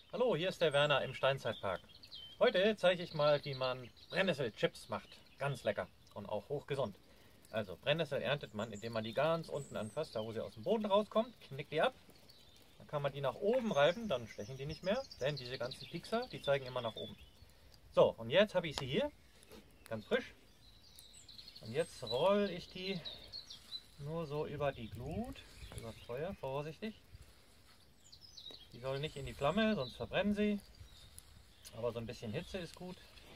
Hallo, hier ist der Werner im Steinzeitpark. Heute zeige ich mal, wie man Brennnesselchips macht. Ganz lecker und auch hochgesund. Also Brennnessel erntet man, indem man die ganz unten anfasst, da wo sie aus dem Boden rauskommt, knickt die ab. Dann kann man die nach oben reiben, dann stechen die nicht mehr, denn diese ganzen Piekser, die zeigen immer nach oben. So, und jetzt habe ich sie hier, ganz frisch. Und jetzt rolle ich die nur so über die Glut, über das Feuer, vorsichtig. Die soll nicht in die Flamme, sonst verbrennen sie. Aber so ein bisschen Hitze ist gut.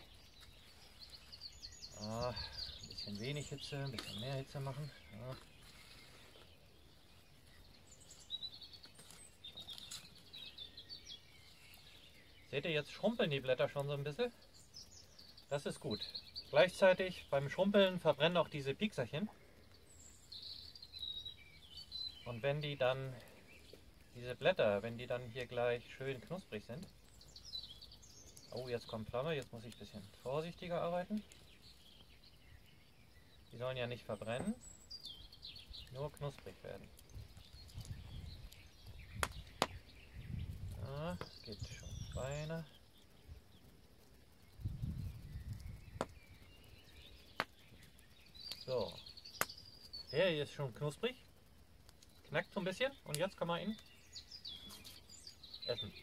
Ein bisschen wenig Hitze, ein bisschen mehr Hitze machen. Ja. Seht ihr, jetzt schrumpeln die Blätter schon so ein bisschen. Das ist gut. Gleichzeitig beim Schrumpeln verbrennen auch diese Piekserchen. Und wenn die dann, diese Blätter, wenn die dann hier gleich schön knusprig sind. Oh, jetzt kommt Flamme, jetzt muss ich ein bisschen vorsichtiger arbeiten. Die sollen ja nicht verbrennen, nur knusprig werden. Ja, geht schon feiner. So, der hier ist schon knusprig, knackt so ein bisschen und jetzt kann man ihn essen.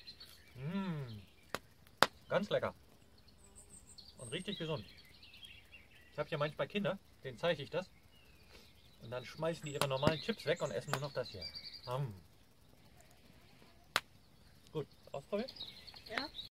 Ganz lecker und richtig gesund. Ich habe ja manchmal Kinder, denen zeige ich das und dann schmeißen die ihre normalen Chips weg und essen nur noch das hier. Gut, ausprobiert? Ja.